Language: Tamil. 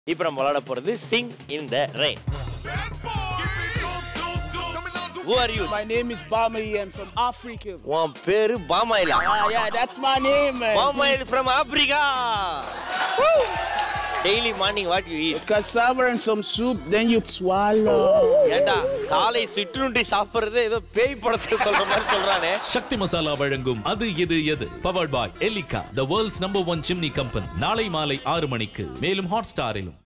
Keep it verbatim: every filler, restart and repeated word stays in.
இப்போ நம்ம விளையாட போறது Sing in the Rain. Who are you? My name is Bamail. I'm from Africa. உன் பேரு பாமாயிலா? Yeah, yeah, that's my name, man. Bamail from Africa. Woo! Daily morning what you eat? Cassava and some soup, then you swallow. ஏண்டா காலை சிற்றுண்டி சாப்பிடுறது ஏதோ பேய் படத்துல சொல்ற மாதிரி சொல்றானே. சக்தி மசாலா வழங்கும் அது இது எது powered by Elica, the world's number one chimney company. நாளை மாலை ஆறு மணிக்கு மேலும் ஹாட் ஸ்டாரிலும்